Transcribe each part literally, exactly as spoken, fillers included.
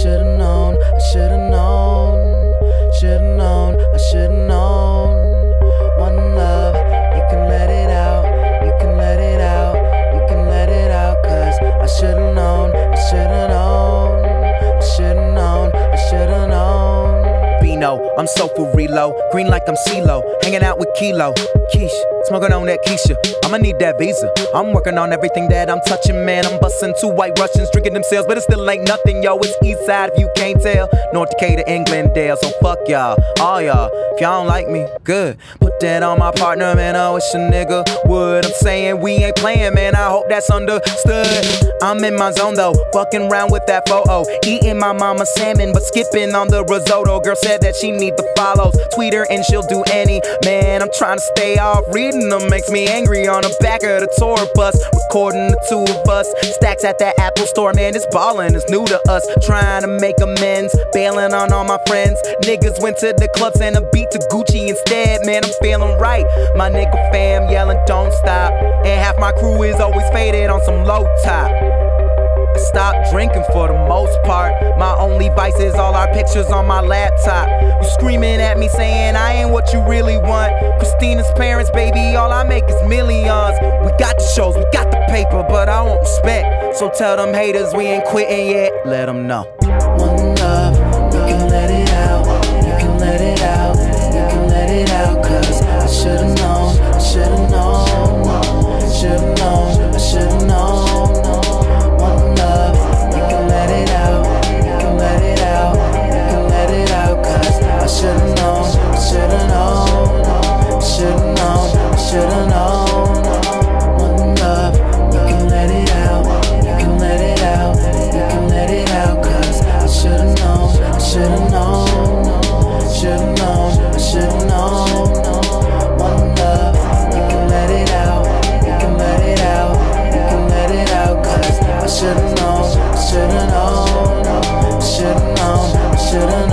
should've known, I should've known, should've known, I should've known. One love, you can let it out, you can let it out, you can let it out, cause I should've known, I should've known, I should've known, I should've known. Bino, I'm so for reload, green like I'm CeeLo, hanging out with Kilo, Keish, smoking on that Keisha, I'ma need that visa. I'm working on everything that I'm touching, man. I'm busting two white Russians, drinking themselves, but it still ain't nothing, yo. It's east side if you can't tell, North Decatur, Englandale, so fuck y'all, all y'all. If y'all don't like me, good. Put that on my partner, man. I wish a nigga would. I'm saying we ain't playing, man. I hope that's understood. I'm in my zone though, fucking around with that photo, eating my mama salmon, but skipping on the risotto. Girl said that she need the follows. Tweet her and she'll do any. Man, I'm trying to stay off. Reading them makes me angry on the back of the tour bus. Recording the two of us. Stacks at that Apple store, man. This ballin' is new to us. Trying to make amends, bailing on all my friends. Niggas went to the clubs and a beat to Gucci instead. Man, I'm feeling right. My nigga fam yelling don't stop, and half my crew is always faded on some low top. I stopped drinking for the most part. My only vice is all our pictures on my laptop. You screaming at me saying I ain't what you really want. Christina's parents, baby, all I make is millions. We got the shows, we got the paper, but I want respect. So tell them haters we ain't quitting yet. Let them know. One love, you can let it out, you can let it out, you can let it out, cause I should've known, I should've known, should've known, I should've known. One love, you can let it out, you can let it out, you can let it out, cause I should've known, I should've known, I should've known, I should've known. One love, you can let it out, you can let it out, you can let it out, cause I should've known, I should've known, should've known, I should've known. One love, you can let it out, you can let it out, you can let it out, cause I should've known, I should've known, I should've known, I should've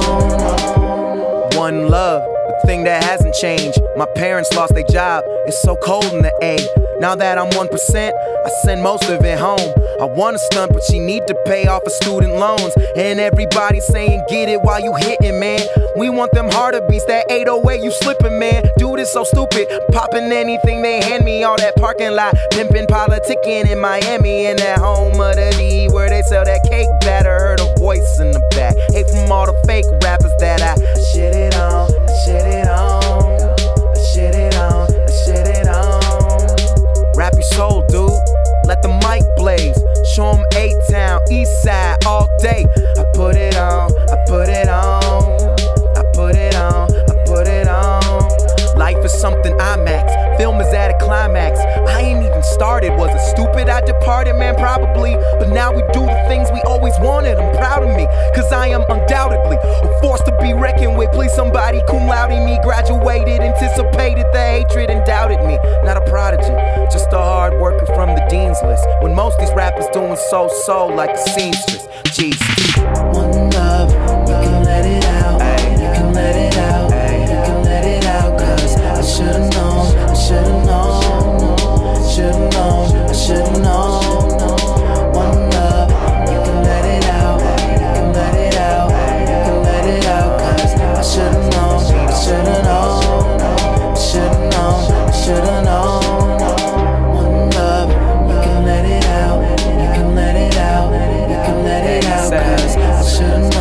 known. One love, the thing that hasn't changed. My parents lost their job, it's so cold in the A. Now that I'm one percent, I send most of it home. I wanna stunt, but she need to pay off her student loans. And everybody saying get it while you hitting, man. We want them harder beats, that eight oh eight you slipping, man. Dude is so stupid, popping anything they hand me. All that parking lot, pimping, politicking in Miami. In that home of the D where they sell that cake batter. Heard a voice in the back, hate from all the fake rappers that I shit it on, shit it on, shit it on, shit it on. Rap your soul, dude, let the mic blaze. Show 'em A-Town, East Side, all day. I put it on, I put it on, I put it on, I put it on. Life is something IMAX, film is at a climax. I ain't even started, was it stupid I departed, man? Probably, but now we do the things we always wanted. I'm proud of me, cause I am undoubtedly a force to be reckoned with. Please somebody cum laude me, graduated, anticipated the hatred and doubted me. Not a prodigy, just a hard worker from the dean's list, when most these rappers doing so-so like a seamstress. Jesus. One love, you can let it out, you can let it out, you can let it out, cause I should've known, I should've known, should've known, I should've known. One love, you can let it out, you can let it out, you can let it out, cause I should've known, I should've known, I should've known, I should've known. One love, you can let it out, you can let it out, you can let it out, cause I should've known.